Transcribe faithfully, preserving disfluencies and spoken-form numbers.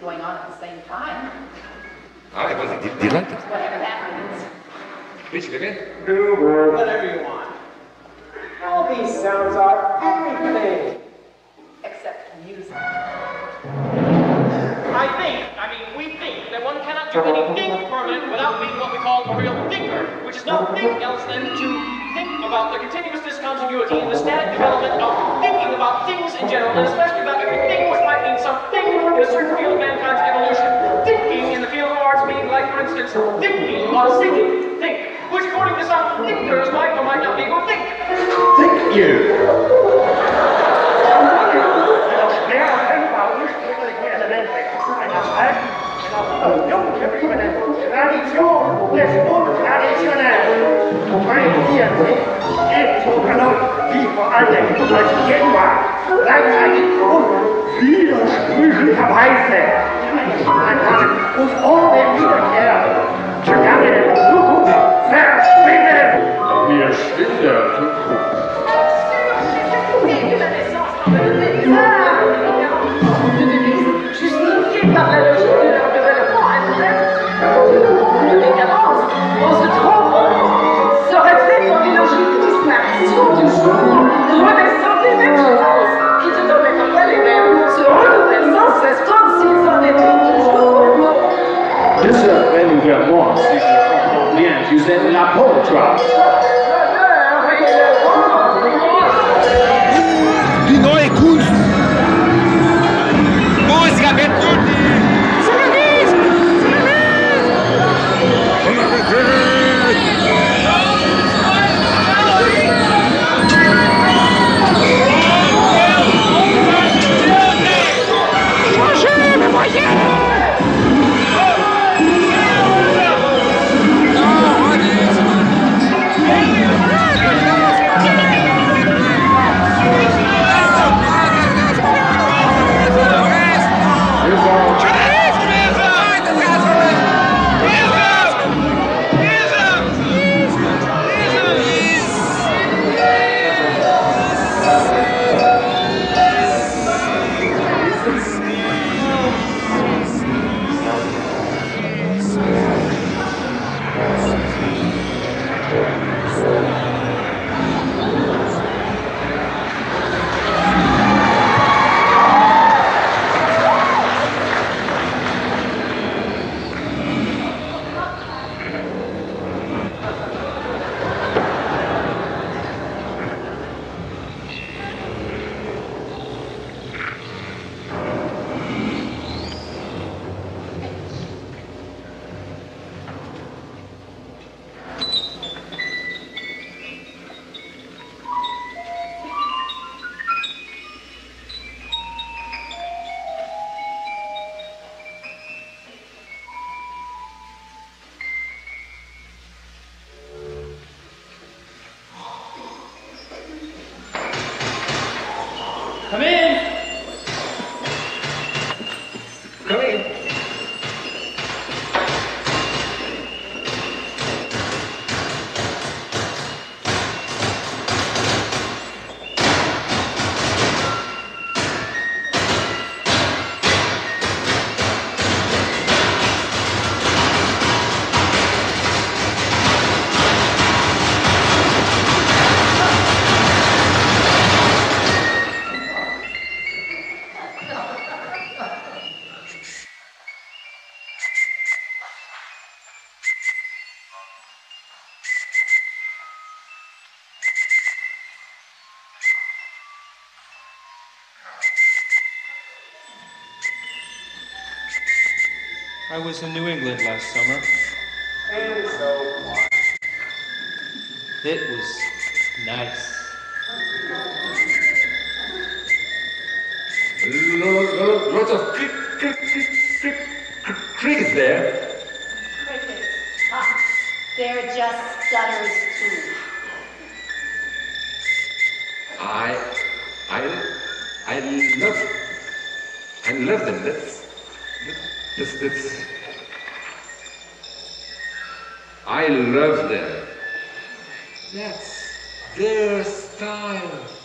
going on at the same time. I was de delighted. Whatever that means. Please again. Do whatever you want. All these sounds are everything. Except music. I think, I mean, we think that one cannot do anything permanent without being what we call a real thinker, which is nothing else than to think about the continuous discontinuity and the static development of thinking about things in general, and especially about everything which might mean something in a certain field of mankind's evolution. Thinking in the field of arts being like, for instance, thinking about singing, think, which according to some thinkers might or might not be good think. Thank you. Tradition es un traditionell. Orientieren sich ebenso erneut wie vor allem als Gegenwart, gleichzeitig und widersprüchlicherweise. Man kann uns ohne Wiederkehr Vergangenheit und Zukunft verschwinden. Wir schwinden. Par la logique de leur développement interne, le décadence, on se trompe, se reflète dans des logiques de disparition du jour, renaissant des mêmes choses, qui tout en étant pas les mêmes, se renouvellent sans cesse comme s'ils en étaient toujours. De ce vrai gouvernement, si je comprends bien, vous êtes l'apôtre. Die neue Kunst! Música, abertura! Come in! Come in. I was in New England last summer. And so what? It was nice. Lots of crick, crick, crick, crick, crick, crickets there. Crickets. Ah, they're just stutters too. I, I, I love, I love them. That's, that's, that's, I love them. That's their style.